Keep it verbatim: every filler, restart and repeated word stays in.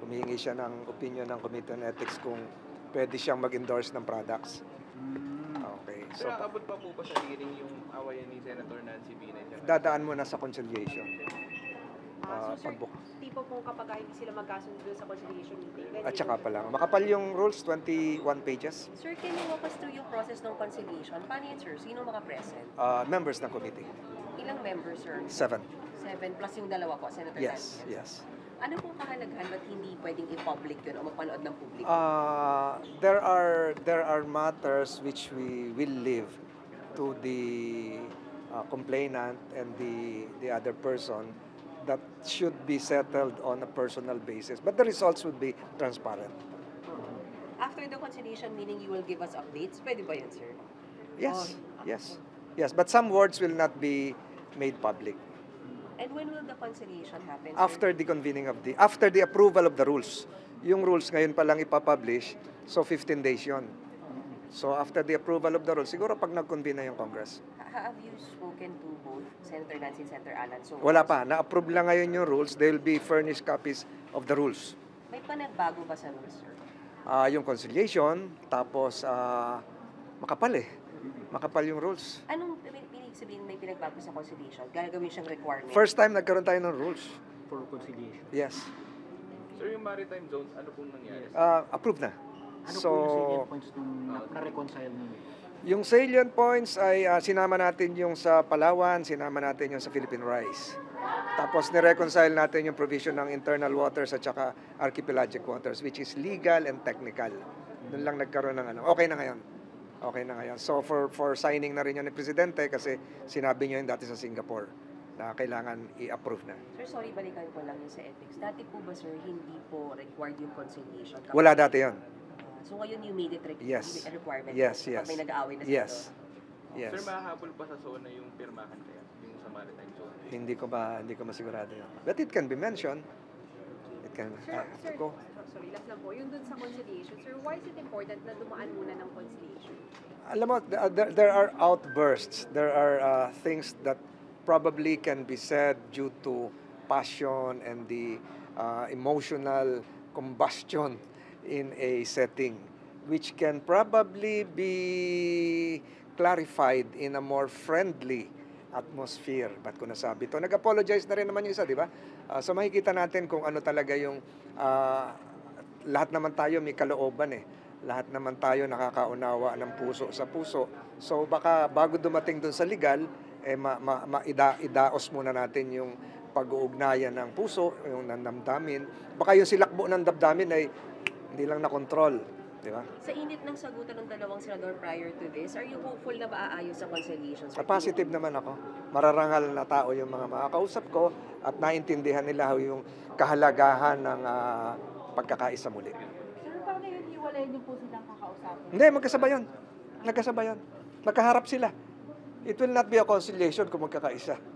humihingi siya ng opinion ng Committee on Ethics kung pwede siyang mag-endorse ng products. Okay. So, So, abot pa po ba sa hearing yung awayan ni Senator Nancy Binay? dadaan muna sa conciliation. Ah, Uh, so sir, pagbuk. tipo pong kapag hindi sila magkasundo sa conciliation meeting. ganyan At saka yung- pa lang. Makapal yung rules, twenty-one pages. Sir, can you walk us through yung process ng conciliation? Paano yun, sir? Sino maka-present? Uh, members ng committee. Ilang members, sir? Seven. Seven plus yung dalawa po, Senator Yes, Nancy. yes. Ano pong kahalagahan ba't hindi pwedeng i-public yun o mapanood ng publiko? Uh, there are there are matters which we will leave to the uh, complainant and the the other person that should be settled on a personal basis, but the results would be transparent. After the conciliation, meaning you will give us updates? Pwede ba yun, sir? Yes, Oh, yes, yes. But some words will not be made public And when will the conciliation happen, sir? after the convening of the after the approval of the rules. Yung rules ngayon pa lang ipapublish, so fifteen days yon. So after the approval of the rules, siguro pag nag-convene na yung Congress. Ha- Have you spoken to both Senator Nancy and Senator Alan? So, Wala pa. Na-approve lang ngayon yung rules. They will be furnished copies of the rules. May panagbago ba sa rules, sir? Ah, yung conciliation, tapos ah, makapal eh. Makapal yung rules. Anong pinig sabihin may pinagbago sa conciliation? Gagawin siyang requirement? First time nagkaroon tayo ng rules. For conciliation. Yes. Sir, yung maritime zones, ano pong nangyari? Ah, approved na. Ano So, po yung salient points nung na- na-reconcile ninyo? yung salient points ay ah, sinama natin yung sa Palawan, sinama natin yung sa Philippine Rice. Tapos ni-reconcile natin yung provision ng internal waters at saka archipelagic waters, which is legal and technical. Doon lang nagkaroon ng ano. Okay na ngayon. Okay na ngayon. So for for signing na rin yun ni Presidente kasi sinabi niyo yun dati sa Singapore na kailangan i-approve na. Sir, sorry, balikan ko lang yung sa ethics. Dati po ba, sir, hindi po required yung conciliation? Kapag- Wala dati yun. Ah, so ngayon you made it re- Yes. a requirement Yes, po, yes. kapag may nag-aaway na sila Yes. doon? Yes. Sir, mahahabol pa sa zona yung pirmahan kaya? Yung sa maritime zone? Hindi ko ba hindi ko masigurado yun. But it can be mentioned. It can Sir, ah, sir, go. sorry, last lang po. Yung dun sa conciliation, sir, why is it important na dumaan muna ng conciliation? Alam mo, th- there, there are outbursts. There are uh, things that probably can be said due to passion and the uh, emotional combustion in a setting, which can probably be clarified in a more friendly atmosphere. Ba't ko nasabi to? Nag-apologize na rin naman yung isa, di ba? Uh, so makikita natin kung ano talaga yung uh, lahat naman tayo may kalooban eh. Lahat naman tayo nakakaunawa ng puso sa puso. So baka bago dumating dun sa legal, eh ma, ma, ma ida, idaos muna natin yung pag-uugnayan ng puso, yung nandamdamin. Baka yung silakbo ng damdamin ay hindi lang na-control. Di ba? Sa init ng sagutan ng dalawang senador prior to this, are you hopeful na maaayos sa conciliation, sir? Ah, positive naman ako. Mararangal na tao yung mga makakausap ko at naintindihan nila yung kahalagahan ng uh, pagkakaisa muli. Sir, paano yun hiwalayin niyo po silang kakausapin? Hindi, magkasabay yun. Nagkasabay yun. Magkaharap sila. It will not be a conciliation kung magkakaisa.